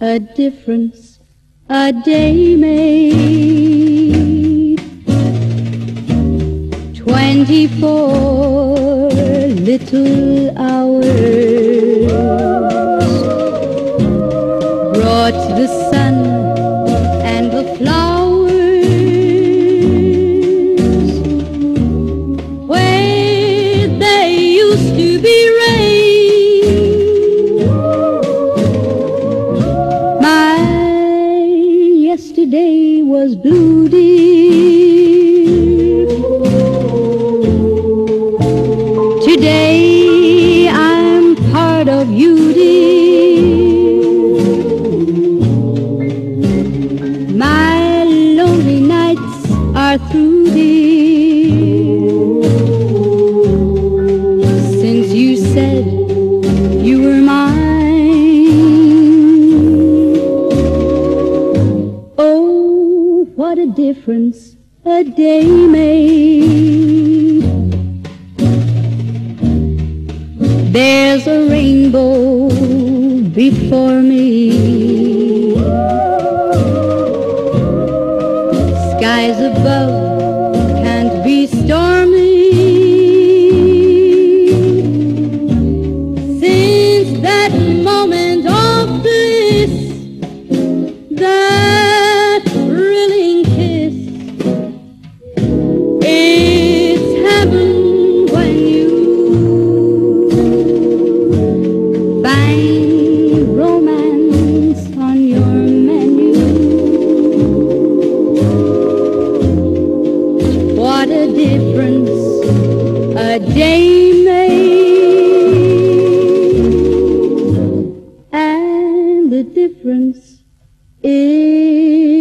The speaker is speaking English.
a difference a day made. 24 little hours brought the sun and the flowers where they used to be rain. My yesterday was blue, dear. Today I'm part of you, dear. My lonely nights are through, dear, since you said you were mine. Oh, what a difference a day made. There's a rainbow before me, skies above can't be stormy. Since that moment of bliss, that thrilling kiss, it's heaven when you find romance on your menu. What a difference a day made, and the difference is